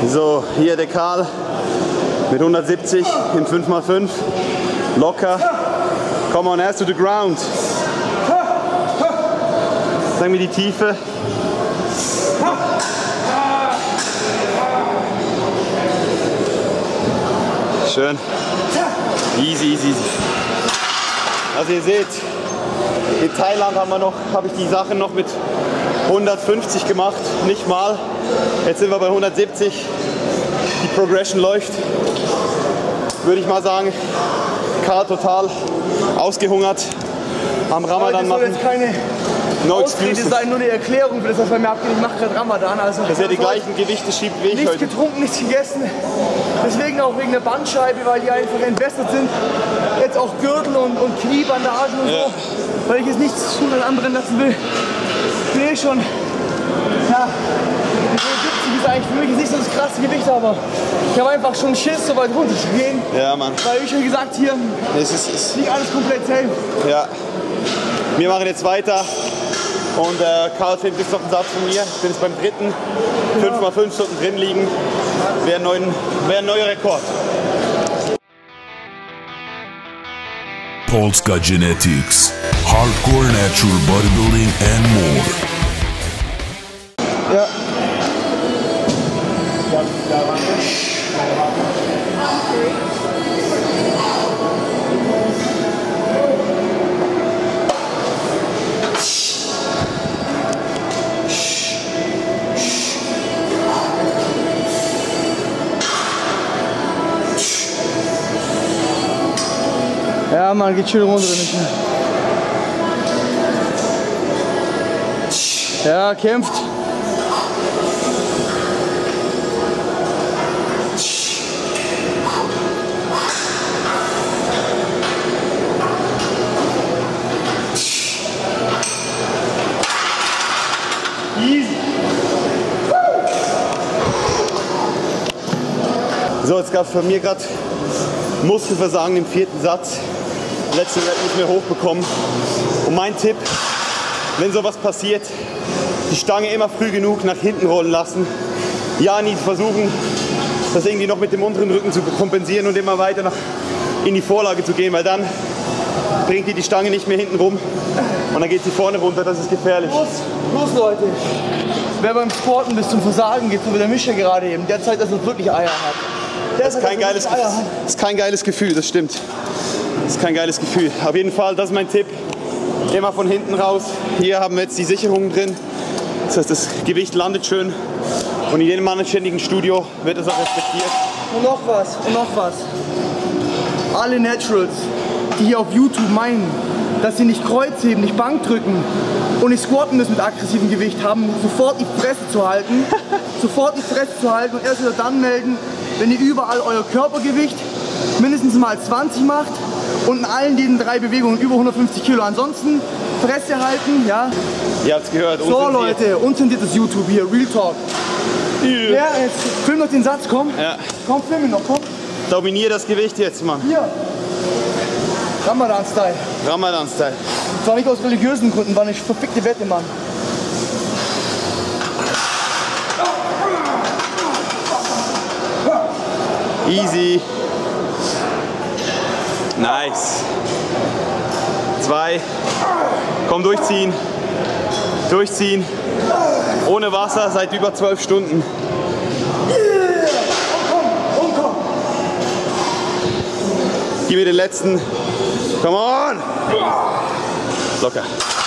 So, hier der Karl mit 170 in 5×5. Locker. Come on, ass to the ground. Sagen wir die Tiefe. Schön. Easy, easy, easy. Also ihr seht, in Thailand habe ich die Sachen noch mit 150 gemacht, nicht mal. Jetzt sind wir bei 170. Die Progression läuft. Würde ich mal sagen, Karl total ausgehungert. Am Ramadan machen. Das soll jetzt keine Ausrede sein, nur eine Erklärung für das, was bei mir abgeht. Ich mache gerade Ramadan. Also dass er die gleichen Gewichte schiebt wie ich nichts heute. Nichts getrunken, nichts gegessen. Deswegen auch wegen der Bandscheibe, weil die einfach entwässert sind. Jetzt auch Gürtel und Kniebandagen und so. Weil ich jetzt nichts zu den anderen lassen will. Ich bin schon. Ja, 70 ist eigentlich für mich nicht so das krasse Gewicht, aber ich habe einfach schon Schiss, so weit runter zu gehen. Ja, Mann. Weil, wie schon gesagt, hier ist nicht alles komplett safe. Ja. Wir machen jetzt weiter und Karl filmt jetzt noch einen Satz von mir. Ich bin jetzt beim dritten. 5×5 Stunden drin liegen. Wäre ein neuer Rekord. Polska Genetics, Hardcore Natural Bodybuilding and more. Ja. Ja, man geht schön runter damit. Ja, kämpft. Easy. So, jetzt gab es von mir gerade Muskelversagen im vierten Satz. Letzte Rep nicht mehr hochbekommen. Und mein Tipp, wenn sowas passiert, die Stange immer früh genug nach hinten rollen lassen. Ja, nie versuchen, das irgendwie noch mit dem unteren Rücken zu kompensieren und immer weiter in die Vorlage zu gehen, weil dann bringt die Stange nicht mehr hinten rum und dann geht sie vorne runter, das ist gefährlich. Los Leute, wer beim Sporten bis zum Versagen geht, so wie der Mischer gerade eben, der zeigt, dass er wirklich Eier hat. Das ist kein geiles Gefühl, das stimmt. Das ist kein geiles Gefühl. Auf jeden Fall, das ist mein Tipp. Immer von hinten raus. Hier haben wir jetzt die Sicherungen drin. Das heißt, das Gewicht landet schön. Und in jedem anständigen Studio wird es auch respektiert. Und noch was. Alle Naturals, die hier auf YouTube meinen, dass sie nicht Kreuzheben, nicht Bankdrücken und nicht squatten müssen mit aggressivem Gewicht, haben sofort die Fresse zu halten. Sofort die Fresse zu halten und erst wieder dann melden, wenn ihr überall euer Körpergewicht mindestens mal 20 macht und in allen diesen 3 Bewegungen über 150 Kilo. Ansonsten Fresse halten, ja. Ihr habt's gehört. So Leute, unzensiertes YouTube hier, Real Talk. Yeah. Ja, jetzt film noch den Satz, komm. Ja. Komm, film ihn noch, komm. Dominier das Gewicht jetzt, Mann. Hier. Ramadan-Style. Ramadan-Style. Zwar nicht aus religiösen Gründen, war eine verfickte Wette, Mann. Easy. Nice. 2. Komm, durchziehen. Durchziehen. Ohne Wasser seit über 12 Stunden. Komm. Gib mir den letzten. Come on. Locker.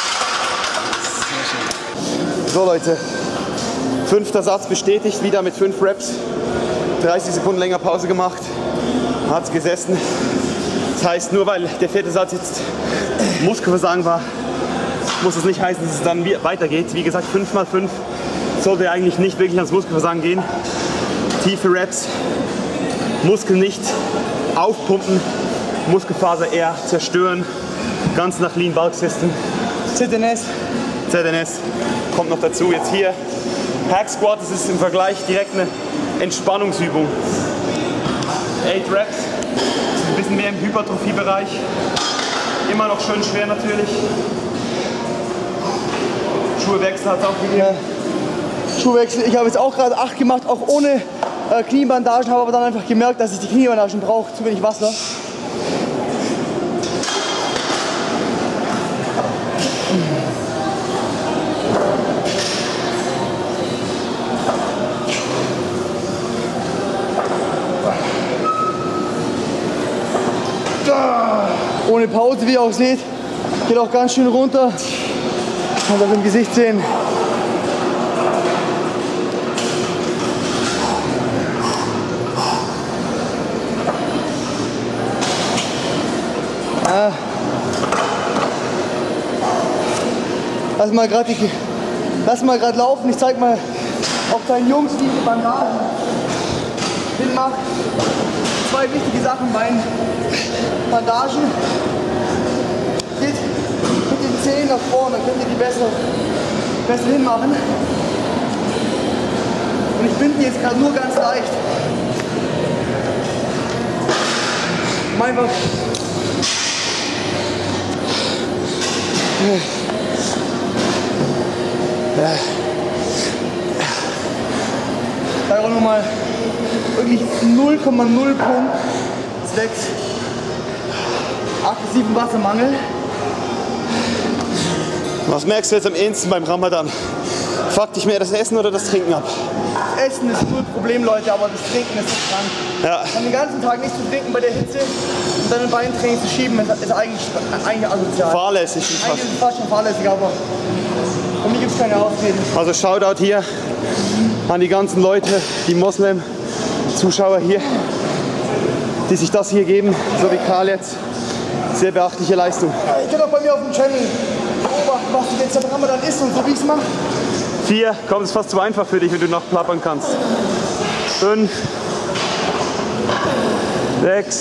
So Leute. 5. Satz bestätigt. Wieder mit 5 Reps. 30 Sekunden länger Pause gemacht. Hat's gesessen. Das heißt, nur weil der 4. Satz jetzt Muskelversagen war, muss es nicht heißen, dass es dann weitergeht. Wie gesagt, 5×5 sollte eigentlich nicht wirklich ans Muskelversagen gehen. Tiefe Reps, Muskeln nicht aufpumpen, Muskelfaser eher zerstören. Ganz nach Lean Bulk System. ZNS kommt noch dazu. Jetzt hier Hack Squat, das ist im Vergleich direkt eine Entspannungsübung. 8 Reps, ein bisschen mehr im Hypertrophie-Bereich. Immer noch schön schwer natürlich. Schuhwechsel hat es auch gegeben. Ja. Schuhwechsel, ich habe jetzt auch gerade 8 gemacht, auch ohne Kniebandagen, habe aber dann einfach gemerkt, dass ich die Kniebandagen brauche, zu wenig Wasser. Ohne Pause, wie ihr auch seht, geht auch ganz schön runter. Kann das im Gesicht sehen. Ja. Lass mal gerade laufen. Ich zeig mal auch deinen Jungs, wie die Bandagen hinmacht. Zwei wichtige Sachen beim Bandagen. Geht mit den Zehen nach vorne, dann könnt ihr die besser hinmachen. Und ich binde die jetzt gerade nur ganz leicht. Einfach da auch nochmal wirklich 0,0 Punkt zwecks aggressiven Wassermangel. Was merkst du jetzt am ehesten beim Ramadan? Fuck dich mehr das Essen oder das Trinken ab? Das Essen ist nur ein Problem, Leute, aber das Trinken ist so krank. Ja. Dann den ganzen Tag nicht zu trinken bei der Hitze und dann ein Beintraining zu schieben, ist eigentlich asozial. Fahrlässig. Eigentlich ist es fast schon fahrlässig, aber von mir gibt es keine Ausreden. Also Shoutout hier an die ganzen Leute, die Moslem-Zuschauer hier, die sich das hier geben, so wie Karl jetzt. Sehr beachtliche Leistung. Ich kann auch bei mir auf dem Channel beobachten, was jetzt der Ramadan ist und so wie ich es mache. 4, komm, es ist fast zu einfach für dich, wenn du noch plappern kannst. 5, 6,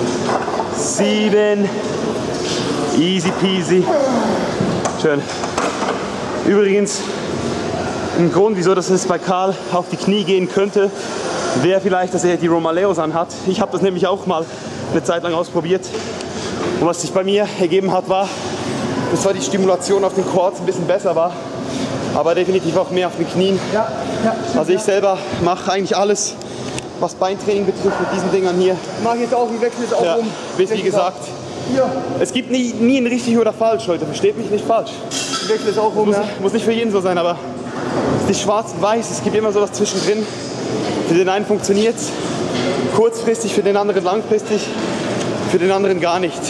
7, easy peasy. Schön. Übrigens, ein Grund, wieso das jetzt bei Karl auf die Knie gehen könnte, wäre vielleicht, dass er die Romaleos anhat. Ich habe das nämlich auch mal eine Zeit lang ausprobiert. Und was sich bei mir ergeben hat, war, dass zwar die Stimulation auf den Quads ein bisschen besser war, aber definitiv auch mehr auf den Knien. Ja, Also ich selber mache eigentlich alles, was Beintraining betrifft, mit diesen Dingern hier. Mach ich jetzt auch, ich wechsle jetzt auch um. Wie gesagt, Hier, es gibt nie ein richtig oder falsch, Leute. Versteht mich nicht falsch. ich wechsle jetzt auch um. Muss nicht für jeden so sein, aber es ist nicht schwarz und weiß. Es gibt immer sowas zwischendrin. Für den einen funktioniert es kurzfristig, für den anderen langfristig, für den anderen gar nicht.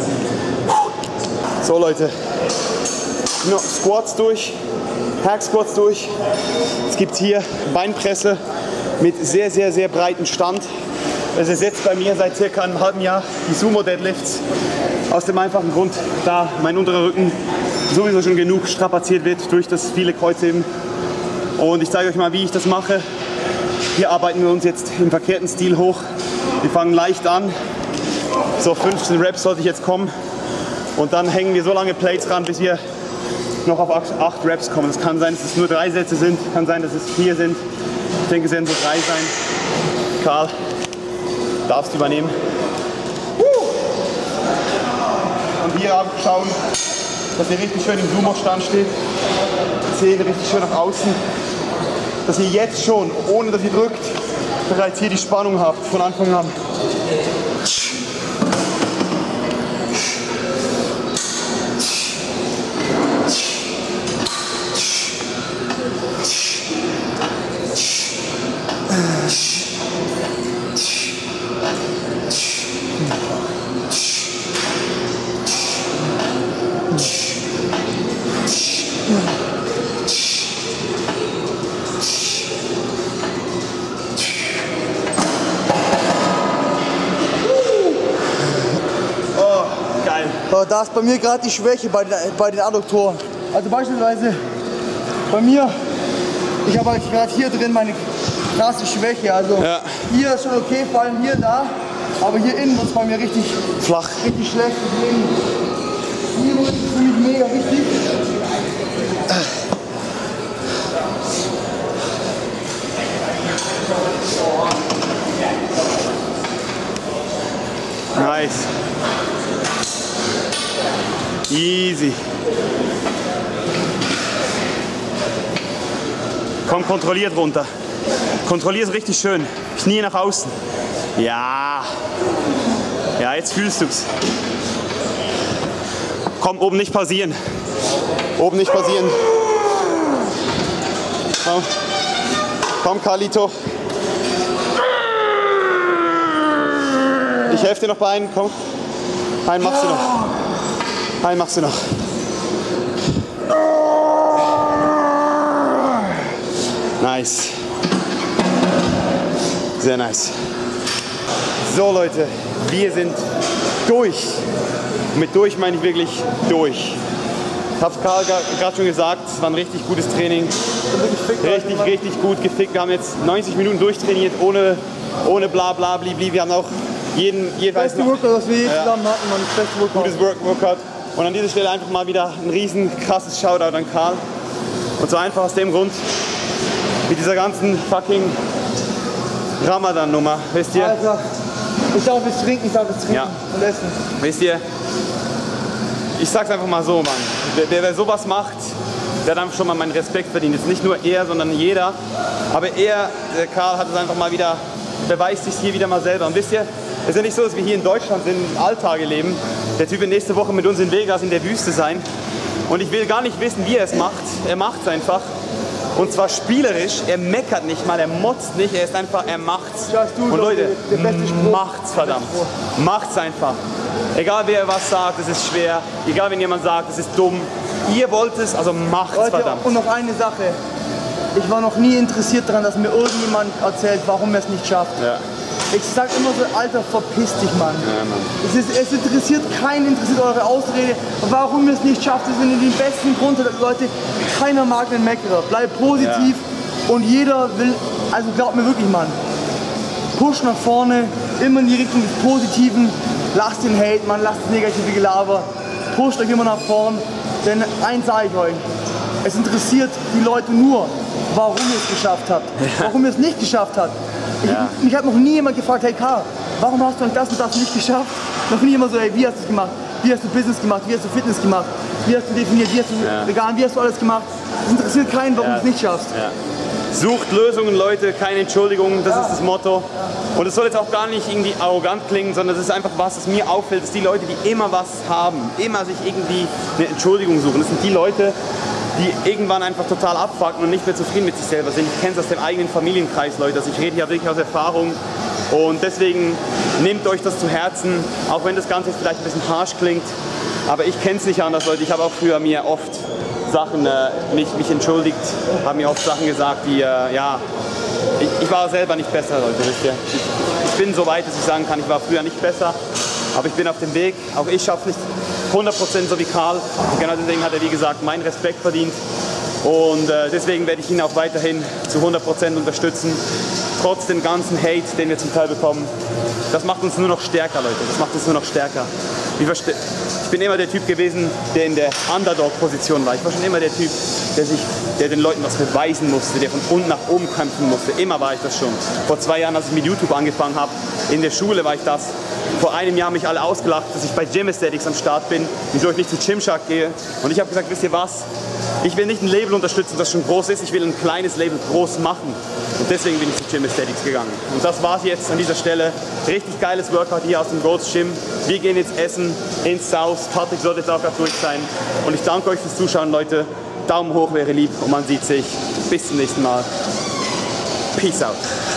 So Leute, Squats durch, Hack Squats durch. Es gibt hier Beinpresse mit sehr, sehr, sehr breiten Stand. Es ersetzt bei mir seit circa einem halben Jahr die Sumo Deadlifts. Aus dem einfachen Grund, da mein unterer Rücken sowieso schon genug strapaziert wird durch das viele Kreuzheben. Und ich zeige euch mal, wie ich das mache. Hier arbeiten wir uns jetzt im verkehrten Stil hoch. Wir fangen leicht an. So 15 Reps sollte ich jetzt kommen. Und dann hängen wir so lange Plates ran, bis wir noch auf 8 Reps kommen. Es kann sein, dass es nur 3 Sätze sind, kann sein, dass es 4 sind. Ich denke, es werden so 3 sein. Karl, darfst du übernehmen. Und hier schauen, dass ihr richtig schön im Sumo-Stand steht. Zähne richtig schön nach außen. Dass ihr jetzt schon, ohne dass ihr drückt, bereits hier die Spannung habt von Anfang an. Da ist bei mir gerade die Schwäche bei den Adduktoren. Also beispielsweise bei mir, ich habe halt gerade hier drin meine krasse Schwäche. Also hier ist schon okay, vor allem hier da, aber hier innen ist bei mir richtig flach, richtig schlecht. Hier ist es für mich mega wichtig. Nice. Easy. Komm kontrolliert runter. Kontrollier es richtig schön. Knie nach außen. Ja. Ja, jetzt fühlst du's. Komm, oben nicht pausieren. Oben nicht pausieren. Komm, komm Carlito. Ich helfe dir noch bei einem, komm. Einen machst du noch. Einen machst du noch. Nice. Sehr nice. So Leute, wir sind durch. Mit durch meine ich wirklich durch. Ich habe es Karl gerade schon gesagt, es war ein richtig gutes Training. Richtig gut gefickt. Wir haben jetzt 90 Minuten durchtrainiert, ohne bla bla bli. Wir haben auch jeweils noch Workout, was wir je zusammen hatten, man, das beste Workout. Gutes Workout. Und an dieser Stelle einfach mal wieder ein riesen krasses Shoutout an Karl. Und zwar einfach aus dem Grund, mit dieser ganzen fucking Ramadan-Nummer, wisst ihr? Alter, ich darf es trinken ja. Und essen. Wisst ihr, ich sag's einfach mal so, Mann. Wer sowas macht, der hat einfach schon mal meinen Respekt verdient. Jetzt nicht nur er, sondern jeder. Aber er, der Karl, hat es einfach mal wieder, beweist sich hier wieder mal selber. Und wisst ihr, es ist ja nicht so, dass wir hier in Deutschland sind, Alltage leben. Der Typ wird nächste Woche mit uns in Vegas in der Wüste sein. Und ich will gar nicht wissen, wie er es macht. Er macht es einfach. Und zwar spielerisch. Er meckert nicht mal, er motzt nicht. Er ist einfach, er macht's. Und Leute, macht's verdammt. Macht's einfach. Egal wer was sagt, es ist schwer. Egal wenn jemand sagt, es ist dumm. Ihr wollt es, also macht's Leute, verdammt. und noch eine Sache. Ich war noch nie interessiert daran, dass mir irgendjemand erzählt, warum er es nicht schafft. Ja. Ich sag immer so, Alter, verpiss dich, Mann. Ja, Mann. Es interessiert keinen, interessiert eure Ausrede. Warum ihr es nicht schafft, ist, wenn ihr den besten Grund habt. Leute, keiner mag einen Meckerer. Bleibt positiv und jeder will, also glaubt mir wirklich, Mann. Push nach vorne, immer in die Richtung des Positiven. Lasst den Hate, Mann, lasst das negative Gelaber. Pusht euch immer nach vorn. Denn eins sage ich euch, es interessiert die Leute nur, warum ihr es geschafft habt. Warum ihr es nicht geschafft habt. Mich hat noch nie jemand gefragt, hey Karl, warum hast du das und das nicht geschafft? Noch nie jemand so, hey, wie hast du es gemacht? Wie hast du Business gemacht? Wie hast du Fitness gemacht? Wie hast du definiert? Wie hast du vegan? Wie hast du alles gemacht? Es interessiert keinen, warum du es nicht schaffst. Ja. Sucht Lösungen, Leute, keine Entschuldigungen, das ist das Motto. Und es soll jetzt auch gar nicht irgendwie arrogant klingen, sondern es ist einfach was, das mir auffällt, dass die Leute, die immer was haben, immer sich irgendwie eine Entschuldigung suchen, das sind die Leute, die irgendwann einfach total abfucken und nicht mehr zufrieden mit sich selber sind. Ich kenne es aus dem eigenen Familienkreis, Leute. Also ich rede hier wirklich aus Erfahrung. Und deswegen nehmt euch das zu Herzen, auch wenn das Ganze jetzt vielleicht ein bisschen harsch klingt. Aber ich kenne es nicht anders, Leute. Ich habe auch früher mir oft Sachen, mich entschuldigt, habe mir oft Sachen gesagt, die, ich war selber nicht besser, Leute. Wisst ihr? Ich bin so weit, dass ich sagen kann, ich war früher nicht besser. Aber ich bin auf dem Weg. Auch ich schaffe nicht 100% so wie Karl. Und genau deswegen hat er, wie gesagt, meinen Respekt verdient. Und deswegen werde ich ihn auch weiterhin zu 100% unterstützen. Trotz dem ganzen Hate, den wir zum Teil bekommen. Das macht uns nur noch stärker, Leute. Das macht uns nur noch stärker. Ich bin immer der Typ gewesen, der in der Underdog-Position war. Ich war schon immer der Typ, der den Leuten was beweisen musste, der von unten nach oben kämpfen musste. Immer war ich das schon. Vor 2 Jahren, als ich mit YouTube angefangen habe, in der Schule war ich das. Vor einem Jahr haben mich alle ausgelacht, dass ich bei Gym Aesthetics am Start bin, wieso ich nicht zu Gymshark gehe. Und ich habe gesagt, wisst ihr was? Ich will nicht ein Label unterstützen, das schon groß ist, ich will ein kleines Label groß machen. Und deswegen bin ich zu Gym Aesthetics gegangen. Und das war's jetzt an dieser Stelle. Richtig geiles Workout hier aus dem Gold's Gym. Wir gehen jetzt essen ins South. Patrick sollte jetzt auch gerade durch sein. Und ich danke euch fürs Zuschauen, Leute. Daumen hoch wäre lieb und man sieht sich. Bis zum nächsten Mal. Peace out.